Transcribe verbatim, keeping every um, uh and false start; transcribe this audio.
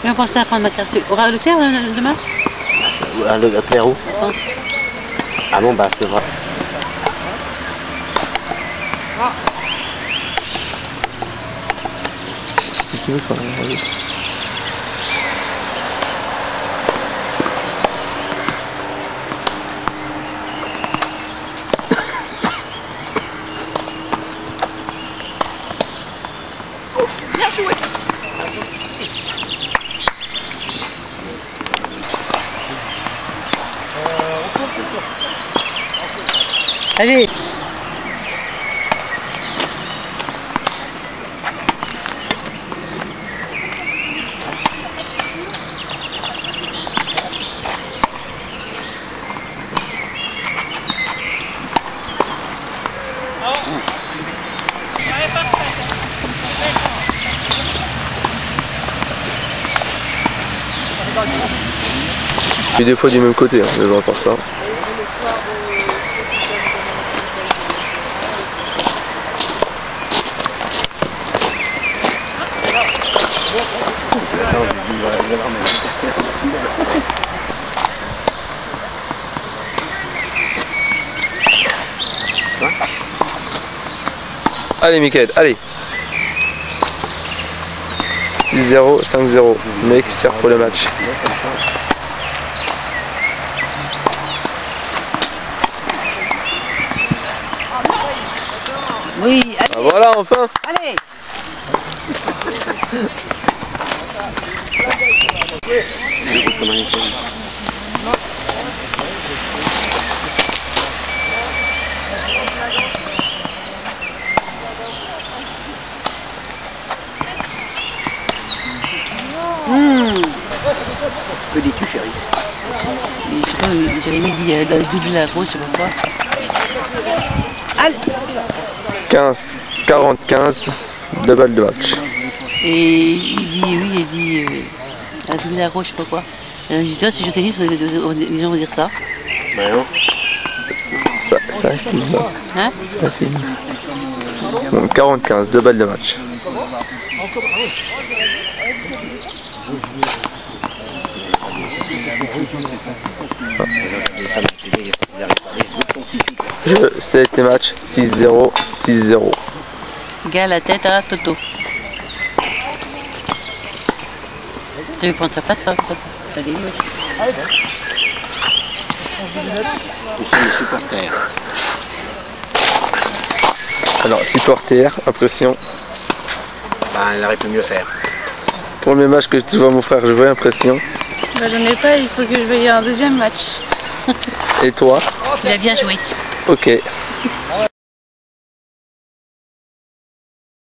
Mais on pensait à prendre ma carte. Aura le clair euh, demain? Ah, le clair où? Essence. Ah bon, bah je te vois. Si tu veux quand même, regarde. Bien joué. Allez. Et des fois du même côté, hein, les gens entendent ça. Allez Mickaël, allez. six zéro, cinq zéro. Le mec sert pour le match. Oui, allez. Ah, voilà, enfin. Allez. Mmh. Que dis-tu, chérie? Je sais pas, Jérémy dit euh, dans le double de la grosse, je sais pas quoi. Allez. quinze quarante-quinze, deux balles de match. Et il dit oui, il dit euh, un double de la grosse, je sais pas quoi. Et je dis, toi, si je tennis, les gens vont dire ça. Bah non. Ça, ça filme. Hein? Ça filme. Bon, quarante quinze, deux balles de match. Je sais tes matchs six zéro, six zéro. Gars, la tête à Toto. Tu veux prendre sa place, ça? T'as des minutes. Nous sommes les supporters. Alors, supporter, impression. Bah, elle aurait pu mieux faire. Premier match que je vois mon frère jouer, impression. Bah, j'en ai pas, il faut que je veuille un deuxième match. Et toi? Il a bien joué. Ok.